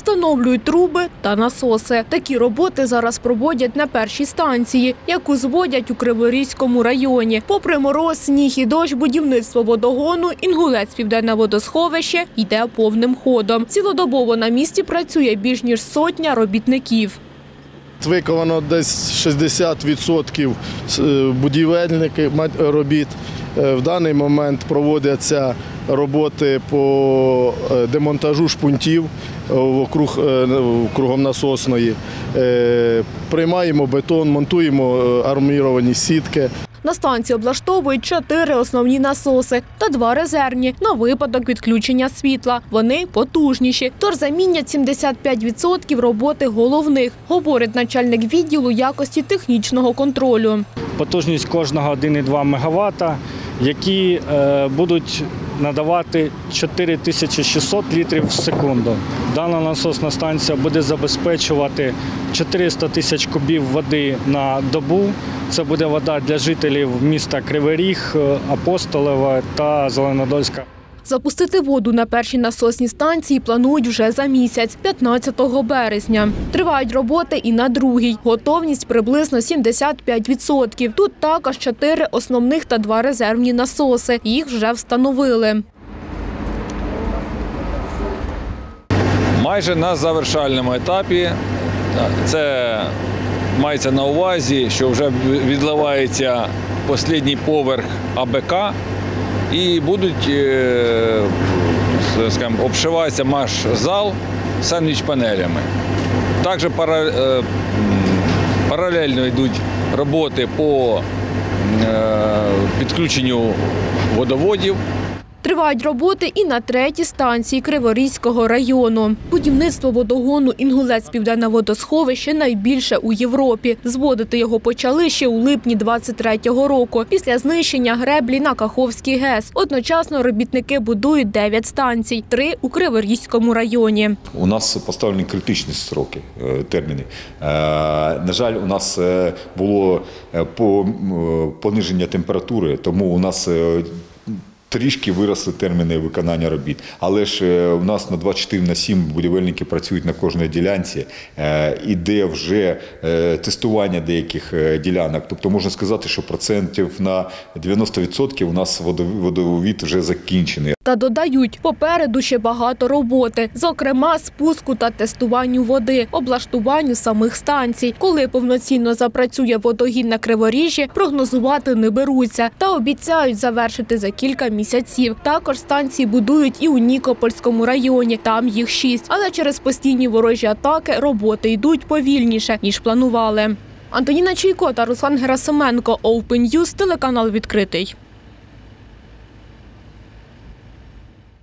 встановлюють труби та насоси. Такі роботи зараз проводять на першій станції, яку зводять у Криворізькому районі. Попри мороз, сніг і дощ, будівництво водогону Інгулець-Південне водосховище йде повним ходом. Цілодобово на місці працює більш ніж сотня робітників. Виконано десь 60% будівельних робіт. В даний момент проводяться роботи по демонтажу шпунтів кругом насосної. Приймаємо бетон, монтуємо арміровані сітки. На станції облаштовують 4 основні насоси та 2 резервні на випадок відключення світла. Вони потужніші, тож замінять 75% роботи головних, говорить начальник відділу якості технічного контролю. Потужність кожного 1,2 МВт, які будуть надавати 4600 літрів в секунду. Дана насосна станція буде забезпечувати 400 тисяч кубів води на добу. Це буде вода для жителів міста Кривий Ріг, Апостолове та Зеленодольська. Запустити воду на першій насосній станції планують вже за місяць, 15 березня. Тривають роботи і на другій. Готовність приблизно 75%. Тут також 4 основних та 2 резервні насоси. Їх вже встановили. Майже на завершальному етапі. Це мається на увазі, що вже відливається останній поверх АБК і будуть, скажімо, обшиватися маш-зал сендвіч-панелями. Також паралельно йдуть роботи по підключенню водоводів. Тривають роботи і на третій станції Криворізького району. Будівництво водогону Інгулець-Південне водосховище найбільше у Європі. Зводити його почали ще у липні 23-го року, після знищення греблі на Каховський ГЕС. Одночасно робітники будують 9 станцій, 3 у Криворізькому районі. У нас поставлені критичні строки, терміни. На жаль, у нас було пониження температури, тому у нас трішки виросли терміни виконання робіт. Але ж у нас на 24/7 будівельники працюють на кожній ділянці. Іде вже тестування деяких ділянок. Тобто можна сказати, що процентів на 90% у нас водовід вже закінчений. Та додають, попереду ще багато роботи. Зокрема, спуску та тестуванню води, облаштуванню самих станцій. Коли повноцінно запрацює водогін на Криворіжжі, прогнозувати не беруться. Та обіцяють завершити за кілька місяців. Також станції будують і у Нікопольському районі. Там їх 6. Але через постійні ворожі атаки роботи йдуть повільніше, ніж планували. Антоніна Чайко та Руслан Герасименко. Open News, телеканал «Відкритий».